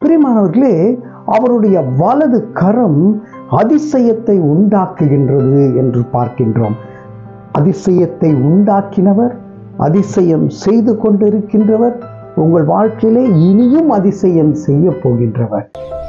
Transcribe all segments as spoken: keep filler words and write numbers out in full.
பிரியமானவர்களே, அவருடைய வலது கரம் அதிசயத்தை உண்டாக்குகின்றது என்று பார்க்கின்றோம். அதிசயத்தை உண்டாக்கினவர், அதிசயம் செய்து கொண்டிருக்கின்றவர், உங்கள் வாழ்க்கையிலே இனியும் அதிசயம் செய்ய போகின்றவர்.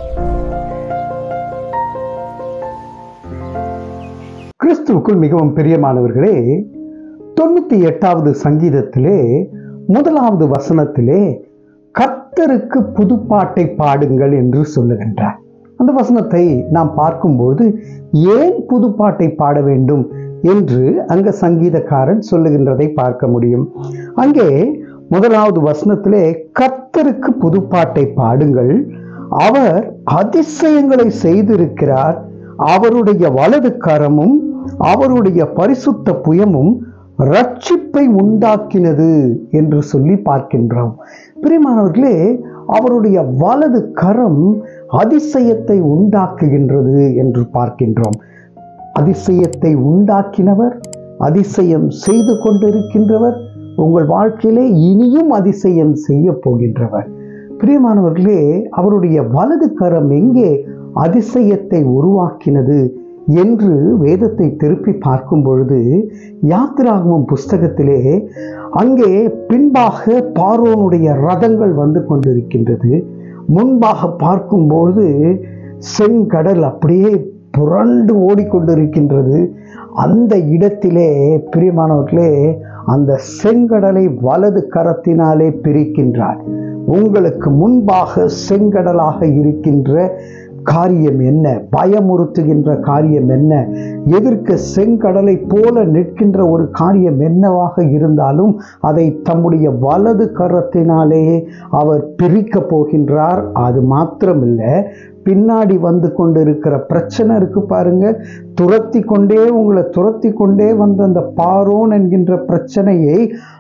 கிறிஸ்துவுக்குள் மிகவும் பிரியமானவர்களே, தொண்ணூத்தி எட்டாவது சங்கீதத்திலே முதலாவது வசனத்திலே கர்த்தருக்கு புதுப்பாட்டை பாடுங்கள் என்று சொல்லுகின்றார். அந்த வசனத்தை நாம் பார்க்கும்போது ஏன் புதுப்பாட்டை பாட வேண்டும் என்று அங்க சங்கீதக்காரன் சொல்லுகின்றதை பார்க்க முடியும். அங்கே முதலாவது வசனத்திலே கர்த்தருக்கு புதுப்பாட்டை பாடுங்கள், அவர் அதிசயங்களை செய்திருக்கிறார், அவருடைய வலது கரமும் அவருடைய பரிசுத்த புயமும் ரட்சிப்பை உண்டாக்கினது என்று சொல்லி பார்க்கின்றோம். பிரியமானவர்களே, அவருடைய வலது கரம் அதிசயத்தை உண்டாக்குகின்றது என்று பார்க்கின்றோம். அதிசயத்தை உண்டாக்கினவர், அதிசயம் செய்து கொண்டிருக்கின்றவர், உங்கள் வாழ்க்கையிலே இனியும் அதிசயம் செய்ய போகின்றவர். பிரியமானவர்களே, அவருடைய வலது கரம் எங்கே அதிசயத்தை உருவாக்கினது என்று வேதத்தை திருப்பி பார்க்கும் பொழுது யாத்திராகமம் புஸ்தகத்திலே அங்கே பின்பாக பார்வோனுடைய ரதங்கள் வந்து கொண்டிருக்கின்றது. முன்பாக பார்க்கும்போது செங்கடல் அப்படியே புரண்டு ஓடிக்கொண்டிருக்கின்றது. அந்த இடத்திலே பிரியமானவர்களே, அந்த செங்கடலை வலது கரத்தினாலே பிரிக்கின்றார். உங்களுக்கு முன்பாக செங்கடலாக இருக்கின்ற காரியம் என்ன, பயமுறுத்துகின்ற காரியம் என்ன, எதிர்க்க செங்கடலை போல நிற்கின்ற ஒரு காரியம் என்னவாக இருந்தாலும் அதை தம்முடைய வலது கரத்தினாலேயே அவர் பிரிக்க போகின்றார். அது மாத்திரமில்லை, பின்னாடி வந்து கொண்டு இருக்கிற பிரச்சனை இருக்கு பாருங்க, துரத்தி கொண்டே உங்களை துரத்தி கொண்டே வந்த அந்த பார்வோன் என்கின்ற பிரச்சனையை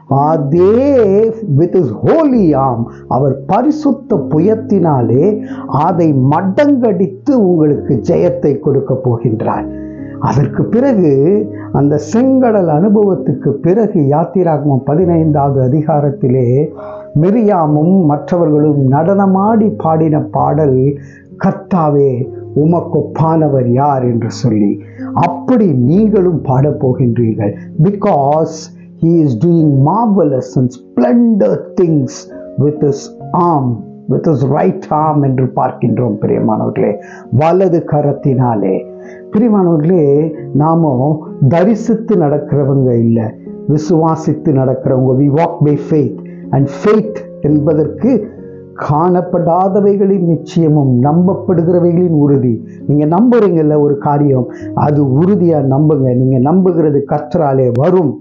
அதே வித் இஸ் ஹோலி ஆர்ம், அவர் பரிசுத்த புயத்தினாலே அதை மடங்கடித்து உங்களுக்கு ஜெயத்தை கொடுக்க போகின்றார். அதற்கு பிறகு அந்த செங்கடல் அனுபவத்துக்கு பிறகு யாத்திராகமம் பதினைந்தாவது அதிகாரத்திலே மிரியாமும் மற்றவர்களும் நடனமாடி பாடின பாடல், கர்த்தாவே உமக்கொப்பானவர் யார் என்று சொல்லி. அப்படி நீங்களும் பாடப் போகின்றீர்கள். Because he is doing marvelous and splendid things with his arm, with his right arm என்று பார்க்கின்றோம். பிரியமானவர்களே, வலது கரத்தினாலே. பிரியமானவர்களே, நாம தரிசித்து நடக்கிறவங்க இல்லை, விசுவாசித்து நடக்கிறவங்க. we walk by faith, and faith என்பதற்கு காணப்படாதவைகளின் நிச்சயமும் நம்பப்படுகிறவைகளின் உறுதி. நீங்க நம்புறீங்கல்ல ஒரு காரியம், அது உறுதியா நம்புங்க. நீங்க நம்புகிறது கர்த்தராலே வரும்,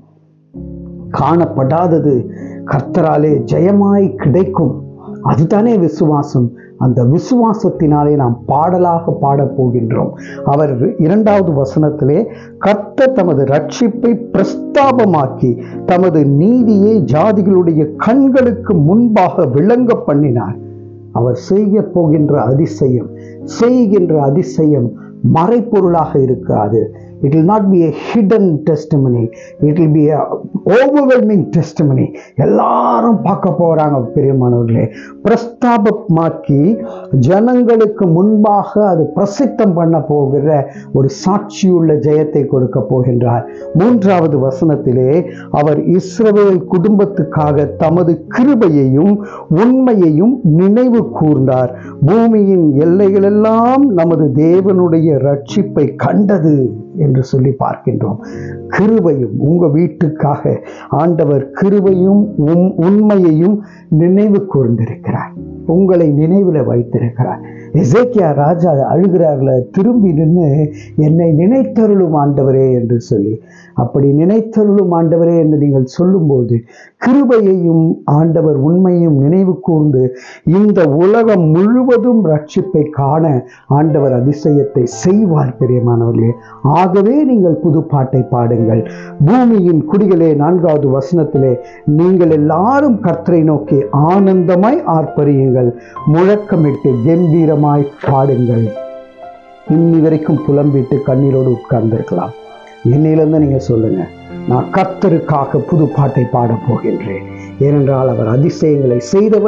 காணப்படாதது கர்த்தராலே ஜெயமாய் கிடைக்கும். அதுதானே விசுவாசம். அந்த விசுவாசத்தினாலே நாம் பாடலாக பாடப் போகின்றோம். அவர் இரண்டாவது வசனத்திலே கர்த்தர் தமது ரட்சிப்பை பிரஸ்தாபமாக்கி தமது நீதியை ஜாதிகளுடைய கண்களுக்கு முன்பாக விளங்க பண்ணினார். அவர் செய்ய போகின்ற அதிசயம், செய்கின்ற அதிசயம் மறைப்பொருளாக இருக்காது. It will not be a hidden testimony. It will be a overwhelming testimony. எல்லாரும் பார்க்க போறாங்க. பிரியமானவர்களே, பிரஸ்தாபமாக்கி ஜனங்களுக்கு முன்பாக அது பிரசித்தம் பண்ண போகிற ஒரு சாட்சியுள்ள ஜெயத்தை கொடுக்க போகின்றார். மூன்றாவது வசனத்திலே அவர் இஸ்ரவேல் குடும்பத்துக்காக தமது கிருபையையும் உண்மையையும் நினைவு கூர்ந்தார். பூமியின் எல்லைகளெல்லாம் நமது தேவனுடைய ரட்சிப்பை கண்டது என்று சொல்லி பார்க்கின்றோம். கிருபையும், உங்க வீட்டுக்காக ஆண்டவர் கிருபையும் உண்மையையும் நினைவு கூர்ந்திருக்கிறார், உங்களை நினைவில் வைத்திருக்கிறார். எசேக்கியா ராஜா அழுகிறார்ல, திரும்பி நின்று என்னை நினைத்தருளும் ஆண்டவரே என்று சொல்லி. அப்படி நினைத்தருளும் ஆண்டவரே என்று நீங்கள் சொல்லும்போது கிருபையையும் ஆண்டவர் உண்மையும் நினைவு கூர்ந்து இந்த உலகம் முழுவதும் ரட்சிப்பை காண ஆண்டவர் அதிசயத்தை செய்வார். பிரியமானவர்களே, ஆகவே நீங்கள் புது பாட்டை பாடுங்கள். பூமியின் குடிகளே, நான்காவது வசனத்திலே நீங்கள் எல்லாரும் கர்த்தரை நோக்கி ஆனந்தமாய் ஆர்ப்பரியுங்கள், முழக்கமிட்டு கம்பீரம் பாடுங்கள். இன்னி வரைக்கும் புலம்பிட்டு கண்ணீரோடு உட்கார்ந்திருக்கலாம். என்னிலிருந்து நீங்க சொல்லுங்க, நான் கர்த்தருக்காக புது பாட்டை பாட போகின்றேன். ஏனென்றால் அவர் அதிசயங்களை செய்தவர்,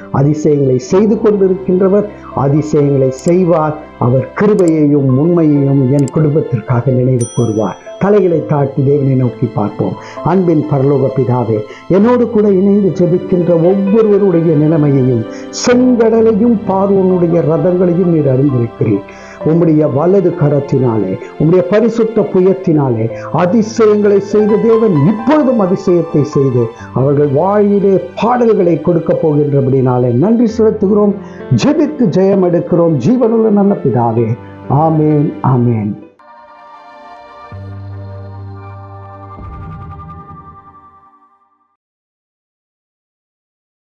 அதிசயங்களை செய்து கொண்டிருக்கின்றவர் அதிசயங்களை செய்வார். அவர் கிருபையையும் உண்மையையும் என் குடும்பத்திற்காக நினைவு கூறுவார். தலைகளை தாழ்த்தி தேவனை நோக்கி பார்ப்போம். அன்பின் பரலோக பிதாவே, என்னோடு கூட இணைந்து ஜெபிக்கின்ற ஒவ்வொருவருடைய நிலைமையையும் செங்கடலையும் பார்வோனுடைய ரதங்களையும் நீர் அறிந்திருக்கிறீர். உம்முடைய வலது கரத்தினாலே உம்முடைய பரிசுத்த புயத்தினாலே அதிசயங்களை செய்த தேவன் இப்பொழுதும் அதிசயத்தை செய்து அவர்கள் வாயிலே பாடல்களை கொடுக்க போகின்றபடினாலே நன்றி செலுத்துகிறோம். ஜெபித்து ஜெயம் எடுக்கிறோம். ஜீவனுள்ள நல்ல பிதாவே, ஆமேன், ஆமேன்.